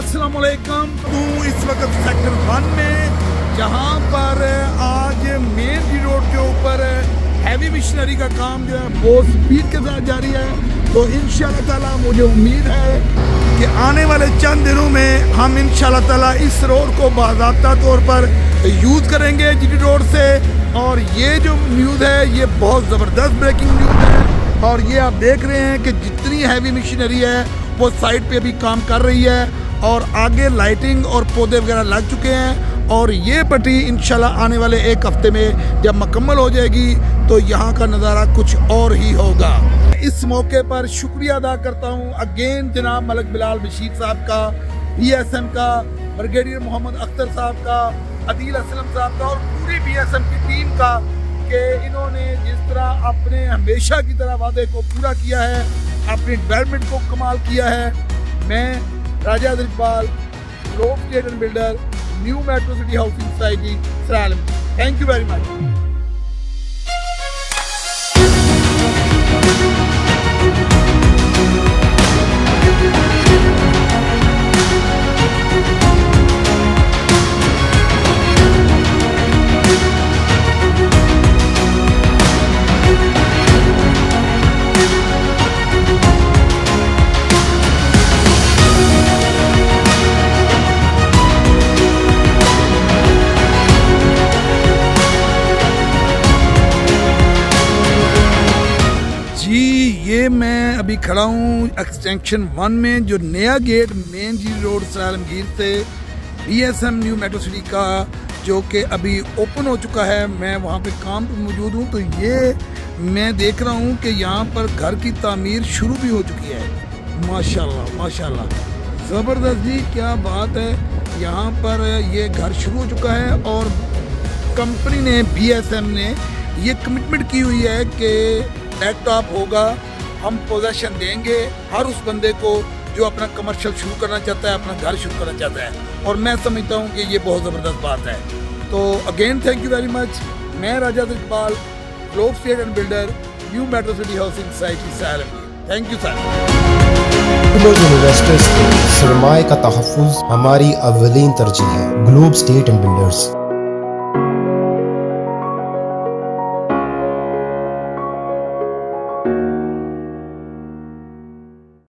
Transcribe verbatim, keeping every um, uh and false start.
अस्सलाम वालेकुम। हूँ इस वक्त सेक्टर वन में, जहाँ पर आज मेन जी रोड के ऊपर हैवी मशीनरी का काम जो है बहुत स्पीड के साथ जारी है। तो इंशाल्लाह ताला मुझे उम्मीद है कि आने वाले चंद दिनों में हम इंशाल्लाह ताला इस रोड को बाज़ाब्ता तौर पर यूज़ करेंगे जीटी रोड से। और ये जो न्यूज़ है ये बहुत ज़बरदस्त ब्रेकिंग न्यूज़ है। और ये आप देख रहे हैं कि जितनी हैवी मशीनरी है वो साइड पे भी काम कर रही है और आगे लाइटिंग और पौधे वगैरह लग चुके हैं। और ये पट्टी इंशाल्लाह आने वाले एक हफ्ते में जब मुकम्मल हो जाएगी तो यहाँ का नज़ारा कुछ और ही होगा। इस मौके पर शुक्रिया अदा करता हूँ अगेन जनाब मलिक बिलाल बशीर साहब का, बी एस एम का, ब्रिगेडियर मोहम्मद अख्तर साहब का, अदील असलम साहब का और पूरी बी एस एम की टीम का कि इन्होंने जिस तरह अपने हमेशा की तरह वादे को पूरा किया है, अपनी डेवलपमेंट को कमाल किया है। मैं Raja Iqbal, globe state and builder, new metro city housing society, सरालम। Thank you very much. जी ये मैं अभी खड़ा हूँ एक्सटेंशन वन में, जो नया gate main G road Sarai Alamgir से B S M new metro city का जो कि अभी ओपन हो चुका है। मैं वहाँ पे काम पर मौजूद हूँ। तो ये मैं देख रहा हूँ कि यहाँ पर घर की तामीर शुरू भी हो चुकी है। माशाल्लाह माशाल्लाह, ज़बरदस्त जी, क्या बात है। यहाँ पर ये घर शुरू हो चुका है और कंपनी ने, बी एस एम ने ये कमिटमेंट की हुई है कि लैपटॉप होगा, हम पोजेशन देंगे हर उस बंदे को जो अपना कमर्शियल शुरू करना चाहता है, अपना घर शुरू करना चाहता है। और मैं समझता हूँ कि ये बहुत ज़बरदस्त बात है। तो again thank you very much. मैं Raja Iqbal, globe state and builder, new metro city housing society, Sarai Alamgir. Thank you sir. Investors के सरमाए का तहफ़्फ़ुज़ हमारी अव्वलीन तरजीह है। Globe state and builders.